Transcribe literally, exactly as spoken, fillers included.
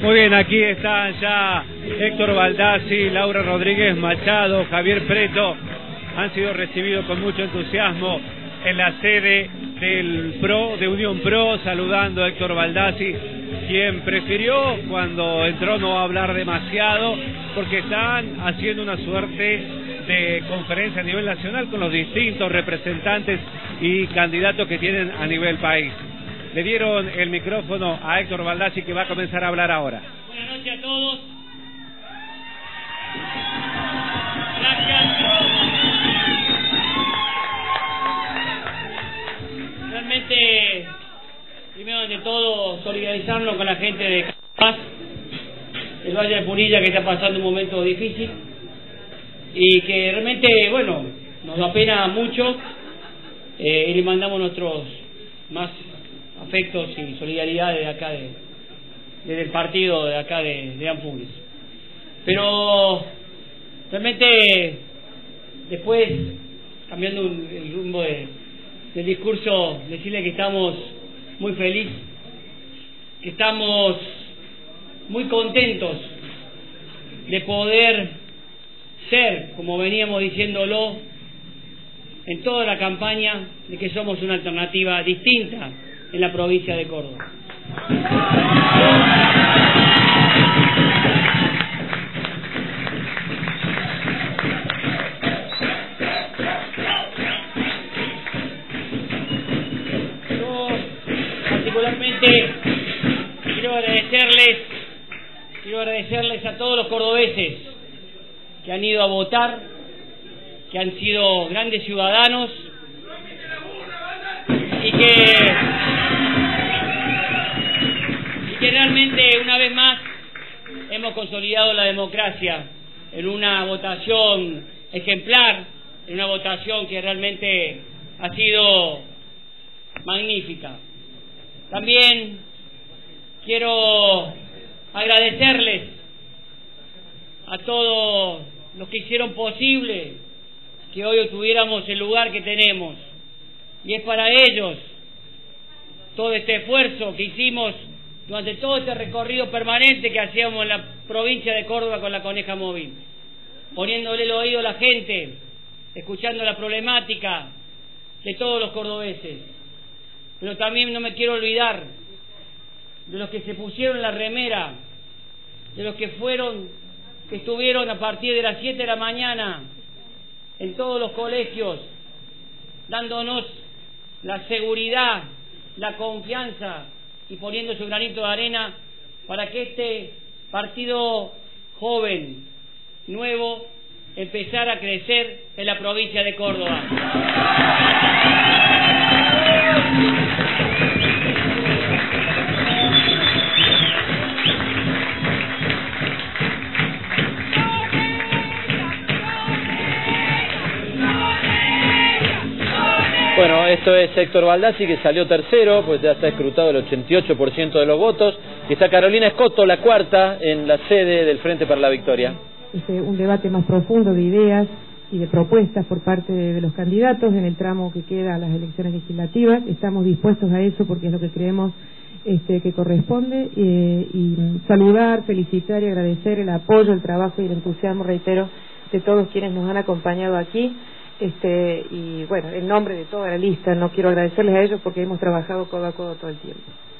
Muy bien, aquí están ya Héctor Baldassi, Laura Rodríguez Machado, Javier Preto. Han sido recibidos con mucho entusiasmo en la sede del PRO, de Unión PRO, saludando a Héctor Baldassi, quien prefirió cuando entró no hablar demasiado, porque están haciendo una suerte de conferencia a nivel nacional con los distintos representantes y candidatos que tienen a nivel país. Le dieron el micrófono a Héctor Baldassi, que va a comenzar a hablar ahora. Buenas noches a todos. Gracias. Realmente, primero de todo, solidarizarnos con la gente de Paz, el Valle de Punilla, que está pasando un momento difícil y que realmente, bueno, nos apena mucho, eh, y le mandamos nuestros más afectos y solidaridad de acá, de, desde el partido de acá de, de Ampurias. Pero realmente después, cambiando un, el rumbo de, del discurso, decirle que estamos muy felices, que estamos muy contentos de poder ser, como veníamos diciéndolo en toda la campaña, de que somos una alternativa distinta en la provincia de Córdoba. Yo particularmente quiero agradecerles, quiero agradecerles a todos los cordobeses que han ido a votar, que han sido grandes ciudadanos y que que realmente una vez más hemos consolidado la democracia en una votación ejemplar, en una votación que realmente ha sido magnífica. También quiero agradecerles a todos los que hicieron posible que hoy tuviéramos el lugar que tenemos, y es para ellos todo este esfuerzo que hicimos durante todo este recorrido permanente que hacíamos en la provincia de Córdoba con la Coneja Móvil, poniéndole el oído a la gente, escuchando la problemática de todos los cordobeses. Pero también no me quiero olvidar de los que se pusieron la remera, de los que fueron, que estuvieron a partir de las siete de la mañana en todos los colegios, dándonos la seguridad, la confianza y poniendo su granito de arena para que este partido joven, nuevo, empezara a crecer en la provincia de Córdoba. Bueno, esto es Héctor Baldassi, que salió tercero, pues ya está escrutado el ochenta y ocho por ciento de los votos, y está Carolina Escoto, la cuarta, en la sede del Frente para la Victoria. Este, un debate más profundo de ideas y de propuestas por parte de, de los candidatos en el tramo que queda a las elecciones legislativas. Estamos dispuestos a eso porque es lo que creemos este, que corresponde, eh, y saludar, felicitar y agradecer el apoyo, el trabajo y el entusiasmo, reitero, de todos quienes nos han acompañado aquí. Este, y bueno, en nombre de toda la lista, no quiero agradecerles a ellos porque hemos trabajado codo a codo todo el tiempo.